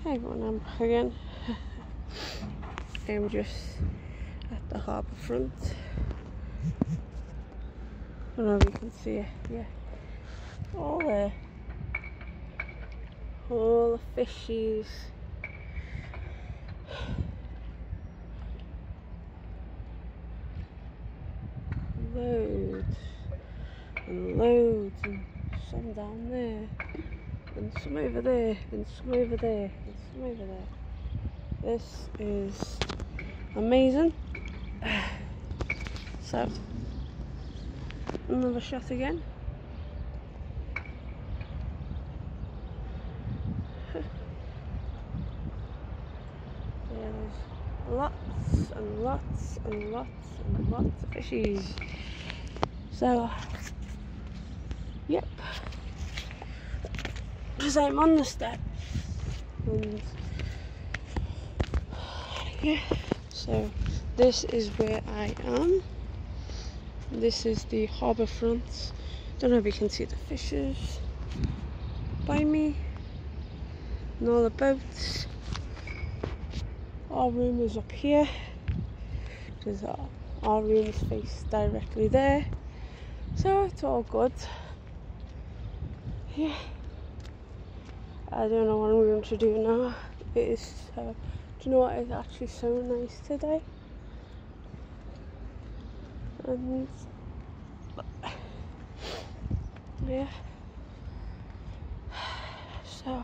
Hey everyone, I'm back again. I'm just at the harbour front. I don't know if you can see it, yeah. All there. All the fishies. Loads and loads, and some down there, and some over there, and some over there, and some over there. This is amazing. So, another shot again. There's lots and lots and lots and lots of fishies. So, yep. Because I'm on the steps, and yeah. So this is where I am. This is the harbour front. Don't know if you can see the fishes by me and all the boats. Our room is up here because our room is faced directly there, so it's all good. Yeah, I don't know what I'm going to do now. It is do you know what, it's actually so nice today, and yeah, so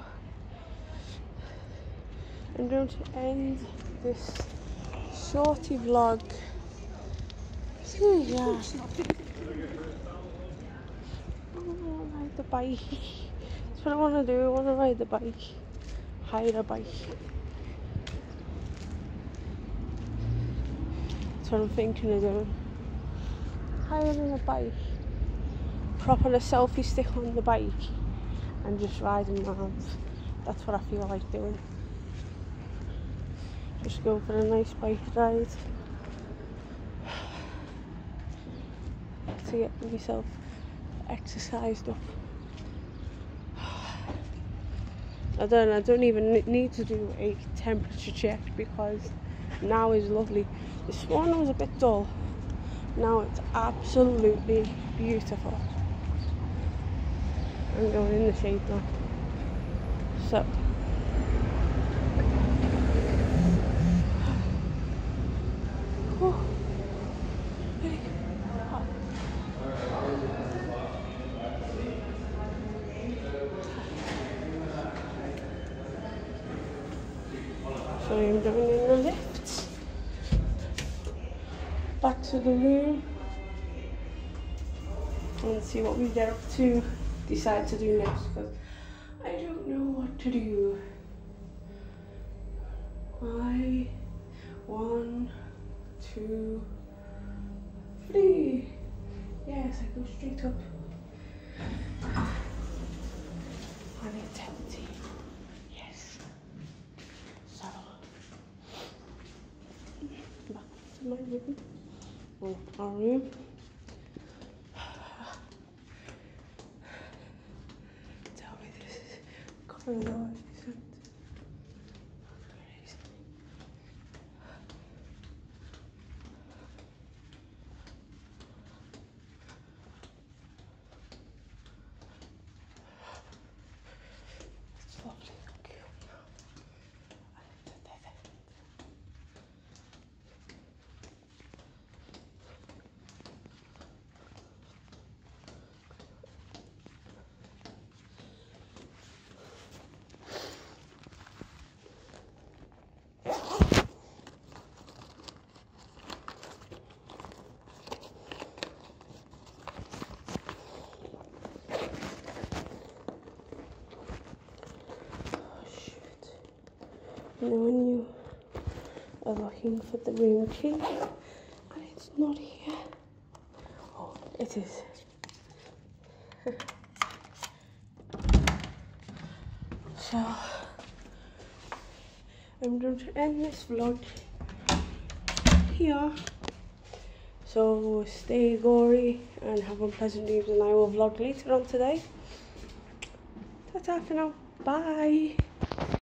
I'm going to end this shorty vlog. Yeah. I want to ride the bike. That's what I want to do. I want to ride the bike. Hire a bike. That's what I'm thinking of doing. Hiring a bike. Propping a selfie stick on the bike and just riding around. That's what I feel like doing. Just go for a nice bike ride to get myself exercised up. I don't even need to do a temperature check because now is lovely. This morning was a bit dull. Now it's absolutely beautiful. I'm going in the shade now. So So I'm going in the lift, back to the room, and see what we get up to, decide to do next, because I don't know what to do. 1, 2, 3. Yes, I go straight up. And it's empty. Yes. So, back to my room. Or our room. Tell me this is corridor, isn't it? It's lovely. Thank you. You know when you are looking for the room key and it's not here. Oh, it is. So I'm going to end this vlog here. So stay gory and have unpleasant dreams, and I will vlog later on today. Ta-ta for now. Bye.